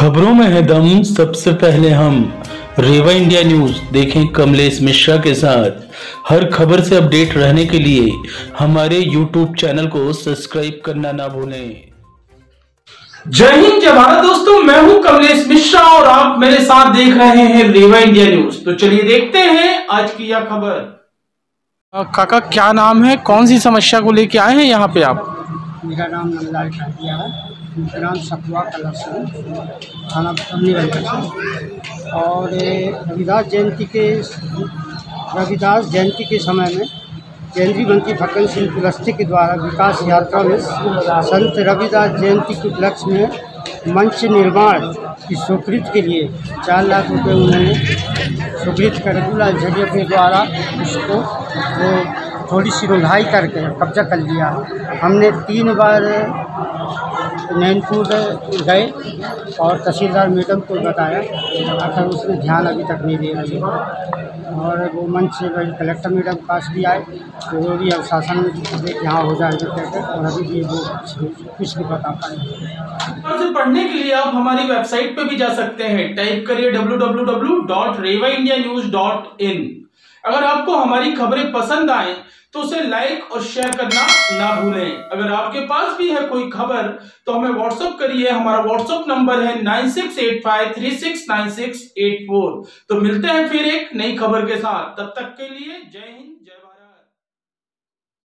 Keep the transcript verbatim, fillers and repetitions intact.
खबरों में है दम। सबसे पहले हम रेवा इंडिया न्यूज देखें कमलेश मिश्रा के साथ। हर खबर से अपडेट रहने के लिए हमारे यूट्यूब चैनल को सब्सक्राइब करना ना भूलें। जय हिंद, जय भारत। दोस्तों, मैं हूं कमलेश मिश्रा और आप मेरे साथ देख रहे हैं रेवा इंडिया न्यूज। तो चलिए देखते हैं आज की यह खबर। काका, क्या नाम है, कौन सी समस्या को लेके आए हैं यहाँ पे आप? मेरा नाम नंदलाल ठाकिया है, ग्राम सखुआ कलरसन, थाना बनियागंज। और रविदास जयंती के रविदास जयंती के समय में केंद्रीय मंत्री फक्कन सिंह कुलस्ते के द्वारा विकास यात्रा में संत रविदास जयंती के उपलक्ष्य में मंच निर्माण की स्वीकृति के लिए चार लाख रुपए उन्होंने स्वीकृत कर रघुलाल झरिया के द्वारा उसको वो थोड़ी सी रुंधाई करके कब्जा कर लिया। हमने तीन बार नैनपुर गए और तहसीलदार मैडम को बताया, आखिर उसने ध्यान अभी तक नहीं दिया है। और वो मंच से कलेक्टर मैडम के पास भी आए तो वो भी अब शासन में यहाँ हो जाएगा कहकर, और अभी भी वो कुछ नहीं बता पाए। से पढ़ने के लिए आप हमारी वेबसाइट पे भी जा सकते हैं। टाइप करिए W W W dot Rewa India news dot in. अगर आपको हमारी खबरें पसंद आए तो उसे लाइक और शेयर करना ना भूलें। अगर आपके पास भी है कोई खबर तो हमें व्हाट्सएप करिए। हमारा व्हाट्सएप नंबर है nine six eight five three six nine six eight four. तो मिलते हैं फिर एक नई खबर के साथ। तब तक के लिए जय हिंद, जय